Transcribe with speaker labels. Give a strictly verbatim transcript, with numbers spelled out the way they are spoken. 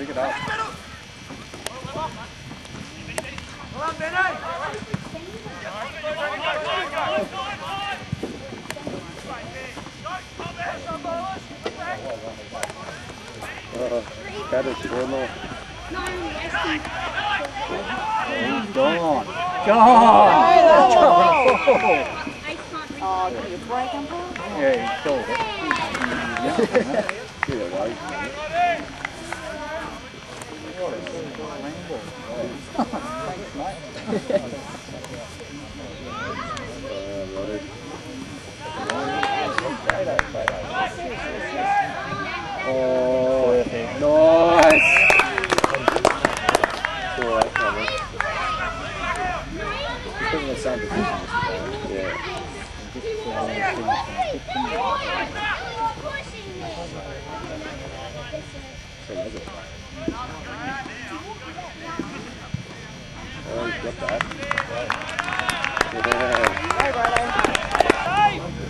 Speaker 1: Pick it up. Uh, that is one more. He's gone. Gone!
Speaker 2: Oh, did you break him?
Speaker 1: Yeah, he stole it. Get away from it. What a rainbow. Thanks, mate. Oh, nice! Saw that coming. He's putting in the same position as yeah. So was it? Oh, he's got that. Yeah.